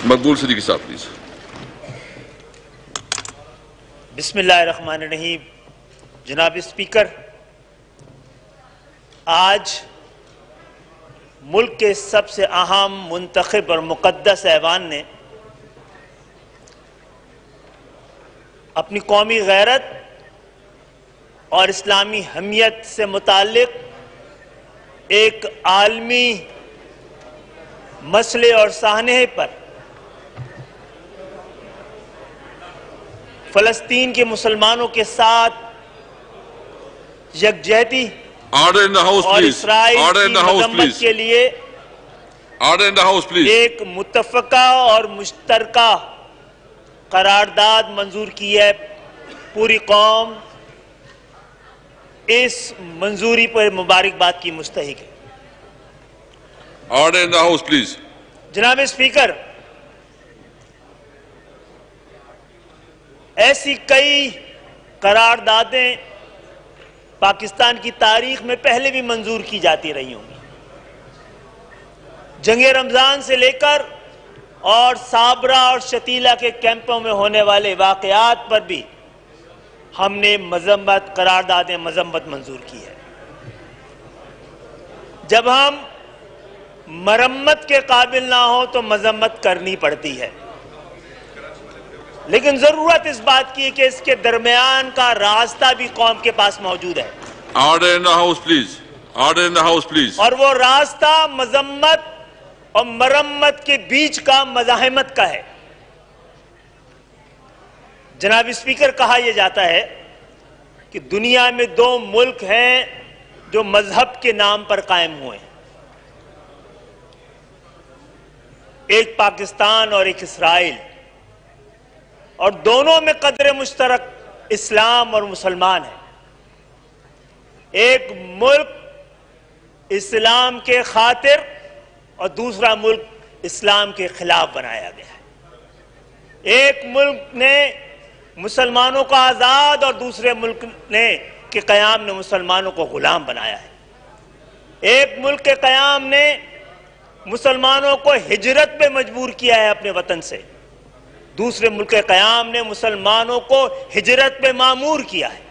مقبول صدیقی صاحب پلیز. بسم اللہ الرحمن الرحیم. جناب اسپیکر، آج ملک کے سب سے اہم، منتخب اور مقدس ایوان نے اپنی قومی غیرت اور اسلامی حمیت سے متعلق ایک عالمی مسئلے اور سانحے پر فلسطین کے مسلمانوں کے ساتھ یکجہتی اور اسرائیل کی مذمت کے لیے ایک متفقہ اور مشترکہ قرارداد منظور کی ہے. پوری قوم اس منظوری پر مبارکباد کی مستحق ہے. Order in the house please. جناب اسپیکر، ایسی کئی قراردادیں پاکستان کی تاریخ میں پہلے بھی منظور کی جاتی رہی ہوں گی. جنگ رمضان سے لے کر اور صابرہ اور شتیلہ کے کیمپوں میں ہونے والے واقعات پر بھی ہم نے قراردادیں مذمت منظور کی ہے. جب ہم مرمت کے قابل نہ ہوں تو مذمت کرنی پڑتی ہے، لیکن ضرورت اس بات کی ہے کہ اس کے درمیان کا راستہ بھی قوم کے پاس موجود ہے. Order in the house please. Order in the house please. اور وہ راستہ مذمت اور مرمت کے بیچ کا مزاحمت کا ہے. جناب اسپیکر، کہا یہ جاتا ہے کہ دنیا میں دو ملک ہیں جو مذہب کے نام پر قائم ہوئے ہیں، ایک پاکستان اور ایک اسرائیل، اور دونوں میں قدر مشترک اسلام اور مسلمان ہیں. ایک ملک اسلام کے خاطر اور دوسرا ملک اسلام کے خلاف بنایا گیا ہے. ایک ملک نے مسلمانوں کو آزاد اور دوسرے ملک کے قیام نے مسلمانوں کو غلام بنایا ہے. ایک ملک کے قیام نے مسلمانوں کو ہجرت پہ مجبور کیا ہے اپنے وطن سے، دوسرے ملک کے قیام نے مسلمانوں کو ہجرت پہ مامور کیا ہے.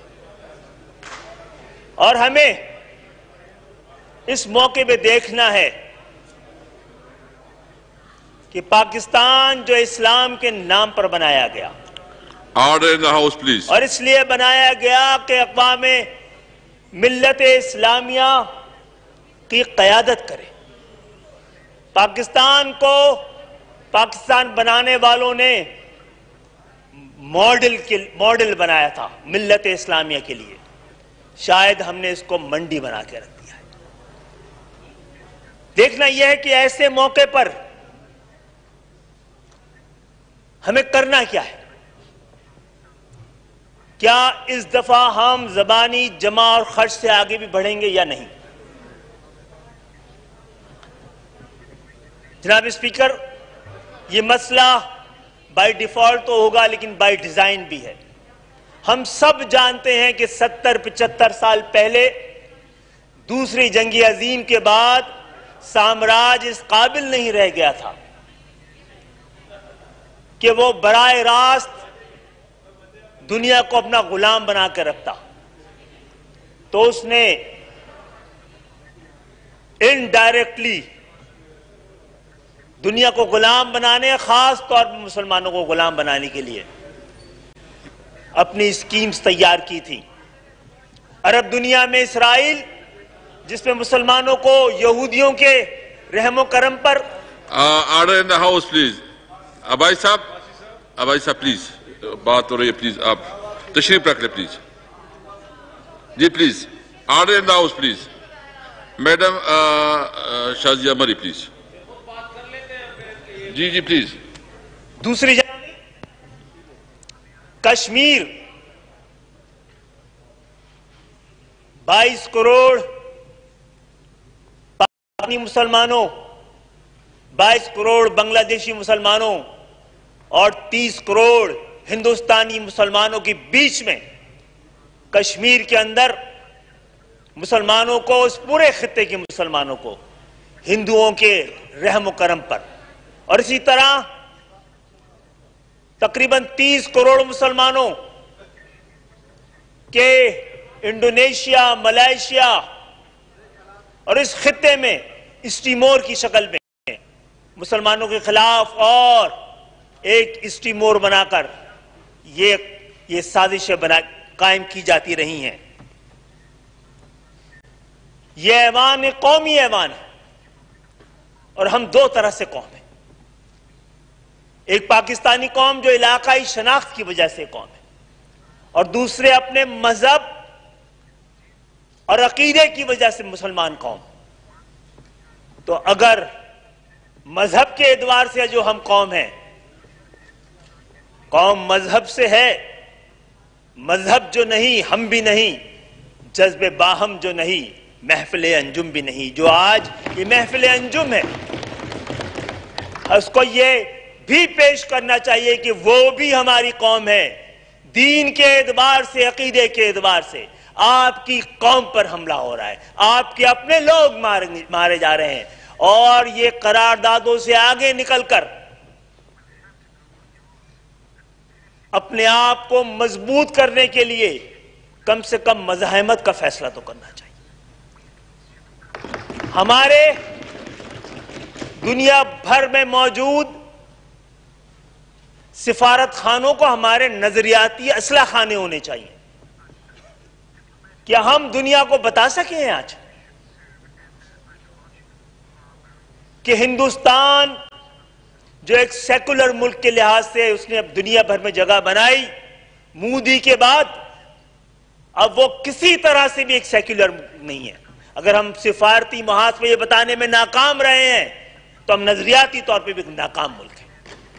اور ہمیں اس موقع پہ دیکھنا ہے کہ پاکستان جو اسلام کے نام پر بنایا گیا، order in the house please. اور اس لیے بنایا گیا کہ اقوام ملت اسلامیہ کی قیادت کرے. پاکستان بنانے والوں نے ماڈل بنایا تھا ملت اسلامیہ کے لیے. شاید ہم نے اس کو منڈی بنا کے رکھ دیا ہے. دیکھنا یہ ہے کہ ایسے موقع پر ہمیں کرنا کیا ہے. کیا اس دفعہ ہم زبانی جمع اور خرچ سے آگے بھی بڑھیں گے یا نہیں؟ جناب اسپیکر، یہ مسئلہ بائی ڈیفالٹ تو ہوگا لیکن بائی ڈیزائن بھی ہے. ہم سب جانتے ہیں کہ 70-75 سال پہلے دوسری جنگ عظیم کے بعد سامراج اس قابل نہیں رہ گیا تھا کہ وہ براہ راست دنیا کو اپنا غلام بنا کے رکھتا. تو اس نے انڈائریکٹلی دنیا کو غلام بنانے، خاص طور پر مسلمانوں کو غلام بنانے کے لیے اپنی سکیمز تیار کی تھی. عرب دنیا میں اسرائیل، جس میں مسلمانوں کو یہودیوں کے رحم و کرم پر order in the house please. ابائی صاحب پلیز، بات ہو رہی ہے، پلیز آپ تشریف رکھ لیں پلیز. جی please, order in the house please. Madam Shazia Marri please. جی پلیز. دوسری جانب کشمیر 22 کروڑ پاکستانی مسلمانوں، 22 کروڑ بنگلہ دیشی مسلمانوں اور 30 کروڑ ہندوستانی مسلمانوں کے بیچ میں کشمیر کے اندر مسلمانوں کو، اس پورے خطے کے مسلمانوں کو ہندوؤں کے رحم و کرم پر اور اسی طرح تقریباً 30 کروڑ مسلمانوں کے انڈونیشیا، ملائیشیا اور اس خطے میں اسٹیمور کی شکل میں مسلمانوں کے خلاف اور ایک اسٹیمور بنا کر یہ سازشیں قائم کی جاتی رہی ہیں۔ یہ ایوان ایک قومی ایوان ہے اور ہم دو طرح سے قوم ہیں۔ ایک پاکستانی قوم جو علاقائی شناخت کی وجہ سے قوم ہے، اور دوسرے اپنے مذہب اور عقیدے کی وجہ سے مسلمان قوم۔ تو اگر مذہب کے اعتبار سے جو ہم قوم ہیں، قوم مذہب سے ہے، مذہب جو نہیں ہم بھی نہیں، جذب باہم جو نہیں محفل انجم بھی نہیں۔ جو آج یہ محفل انجم ہے، اس کو یہ بھی پیش کرنا چاہیے کہ وہ بھی ہماری قوم ہے۔ دین کے اعتبار سے، عقیدے کے اعتبار سے آپ کی قوم پر حملہ ہو رہا ہے، آپ کے اپنے لوگ مارے جا رہے ہیں، اور یہ قراردادوں سے آگے نکل کر اپنے آپ کو مضبوط کرنے کے لیے کم سے کم مزاحمت کا فیصلہ تو کرنا چاہیے۔ ہمارے دنیا بھر میں موجود سفارت خانوں کو ہمارے نظریاتی اسلحہ خانے ہونے چاہیے۔ کیا ہم دنیا کو بتا سکیں آج کہ ہندوستان جو ایک سیکولر ملک کے لحاظ سے اس نے اب دنیا بھر میں جگہ بنائی مودی کے بعد، اب وہ کسی طرح سے بھی ایک سیکولر نہیں ہے۔ اگر ہم سفارتی محاذ پہ یہ بتانے میں ناکام رہے ہیں تو ہم نظریاتی طور پہ بھی ناکام ملک ہیں۔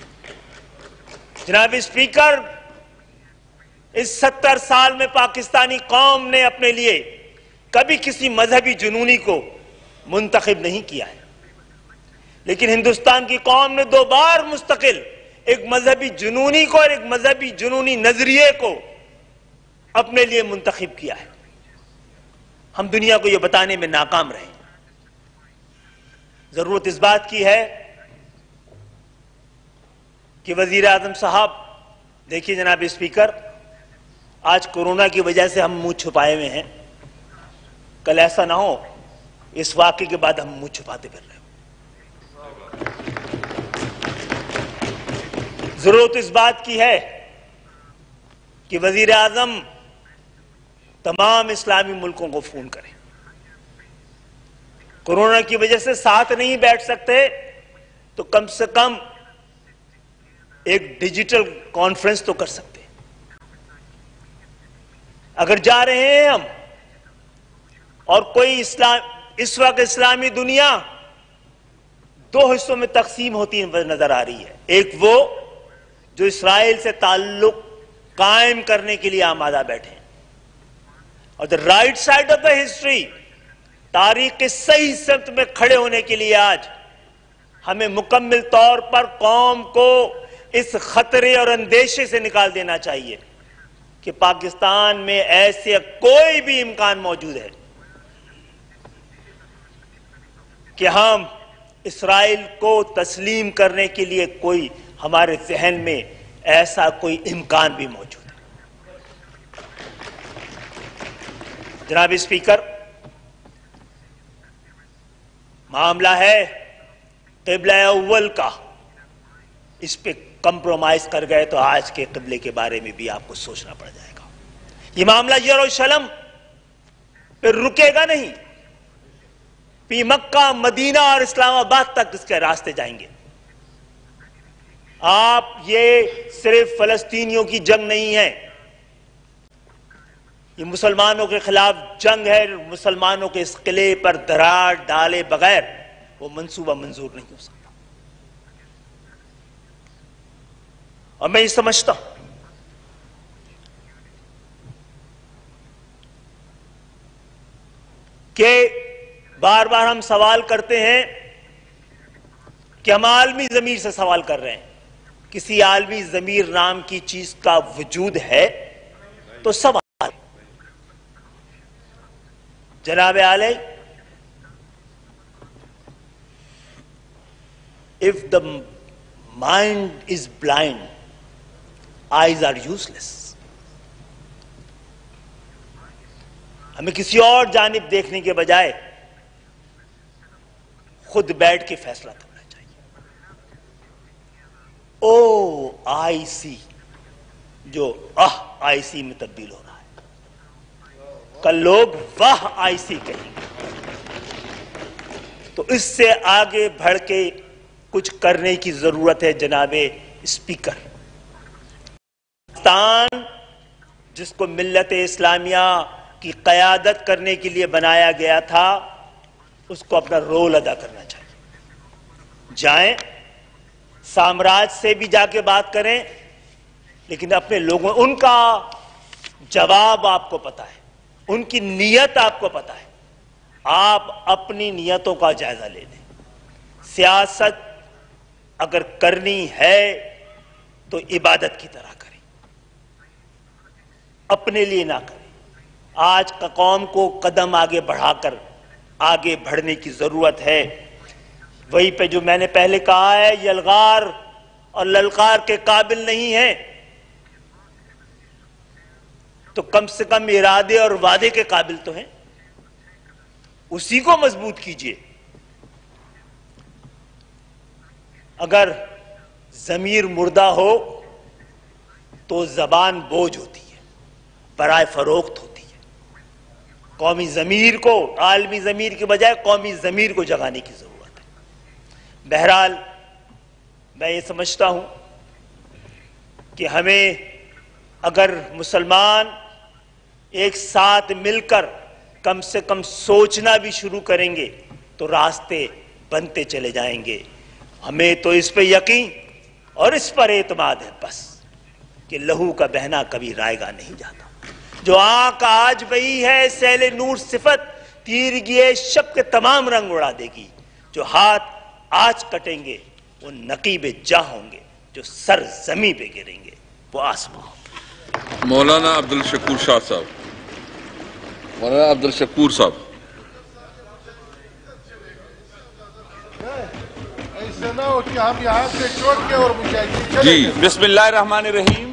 جناب اسپیکر، اس 70 سال میں پاکستانی قوم نے اپنے لیے کبھی کسی مذہبی جنونی کو منتخب نہیں کیا ہے، لیکن ہندوستان کی قوم نے 2 بار مستقل ایک مذہبی جنونی کو اور ایک مذہبی جنونی نظریے کو اپنے لیے منتخب کیا ہے۔ ہم دنیا کو یہ بتانے میں ناکام رہے۔ ضرورت اس بات کی ہے کہ وزیر اعظم صاحب، دیکھیے جناب اسپیکر، آج کورونا کی وجہ سے ہم منہ چھپائے ہوئے ہیں، کل ایسا نہ ہو اس واقعے کے بعد ہم منہ چھپاتے پھر رہے ہو۔ ضرورت اس بات کی ہے کہ وزیر اعظم تمام اسلامی ملکوں کو فون کریں۔ کورونا کی وجہ سے ساتھ نہیں بیٹھ سکتے تو کم سے کم ایک ڈیجیٹل کانفرنس تو کر سکتے ہیں۔ اگر جا رہے ہیں ہم اور کوئی اس وقت اسلامی دنیا 2 حصوں میں تقسیم ہوتی نظر آ رہی ہے۔ ایک وہ جو اسرائیل سے تعلق قائم کرنے کے لیے آمادہ بیٹھے ہیں، اور the right side of the history، تاریخ کے صحیح سمت میں کھڑے ہونے کے لیے آج ہمیں مکمل طور پر قوم کو اس خطرے اور اندیشے سے نکال دینا چاہیے کہ پاکستان میں ایسے کوئی بھی امکان موجود ہے کہ ہم اسرائیل کو تسلیم کرنے کے لیے کوئی ہمارے ذہن میں ایسا کوئی امکان بھی موجود ہے۔ جناب اسپیکر، معاملہ ہے قبلہ اول کا، اس پہ کمپرومائز کر گئے تو آج کے قبلے کے بارے میں بھی آپ کو سوچنا پڑ جائے گا۔ یہ معاملہ یروشلم پہ رکے گا نہیں، پی مکہ، مدینہ اور اسلام آباد تک اس کے راستے جائیں گے۔ آپ یہ صرف فلسطینیوں کی جنگ نہیں ہے، یہ مسلمانوں کے خلاف جنگ ہے۔ مسلمانوں کے اس قلعے پر دراڑ ڈالے بغیر وہ منصوبہ منظور نہیں ہو سکتا۔ اور میں یہ سمجھتا ہوں کہ بار بار ہم سوال کرتے ہیں کہ ہم عالمی ضمیر سے سوال کر رہے ہیں۔ کسی عالمی ضمیر نام کی چیز کا وجود ہے تو سوال۔ جناب عالی، if the Mind is blind, eyes are useless. ہمیں کسی اور جانب دیکھنے کے بجائے خود بیٹھ کے فیصلہ کرنا چاہیے. او آئی سی جو آئی سی میں تبدیل ہو رہا ہے، کل لوگ واہ آئی سی کہیں گے. تو اس سے آگے بڑھ کے کچھ کرنے کی ضرورت ہے جناب اسپیکر. پاکستان جس کو ملت اسلامیہ کی قیادت کرنے کے لیے بنایا گیا تھا، اس کو اپنا رول ادا کرنا چاہیے. جائیں سامراج سے بھی جا کے بات کریں، لیکن اپنے لوگوں، ان کا جواب آپ کو پتا ہے، ان کی نیت آپ کو پتا ہے. آپ اپنی نیتوں کا جائزہ لے لیں. سیاست اگر کرنی ہے تو عبادت کی طرح کریں، اپنے لیے نہ کریں. آج کا قوم کو قدم آگے بڑھا کر آگے بڑھنے کی ضرورت ہے. وہی پہ جو میں نے پہلے کہا ہے، یلغار اور للکار کے قابل نہیں ہیں تو کم سے کم ارادے اور وعدے کے قابل تو ہیں. اسی کو مضبوط کیجئے. اگر ضمیر مردہ ہو تو زبان بوجھ ہوتی ہے، برائے فروخت ہوتی ہے. قومی ضمیر کو، عالمی ضمیر کے بجائے قومی ضمیر کو جگانے کی ضرورت ہے. بہرحال میں یہ سمجھتا ہوں کہ ہمیں اگر مسلمان ایک ساتھ مل کر کم سے کم سوچنا بھی شروع کریں گے تو راستے بنتے چلے جائیں گے. ہمیں تو اس پہ یقین اور اس پر اعتماد ہے بس کہ لہو کا بہنا کبھی رائے گا نہیں جاتا. جو آنکھ آج بہی ہے سیل نور صفت، تیرگی شب کے تمام رنگ اڑا دے گی. جو ہاتھ آج کٹیں گے وہ نقیب جاں ہوں گے، جو سر زمین پہ گریں گے وہ آسمان. مولانا عبد الشکور شاہ صاحب. مولانا عبد الشکور صاحب. ایسا نہ ہو کہ ہم یہاں سے چھوڑ کے اور مجاہدین. جی بسم اللہ الرحمن الرحیم.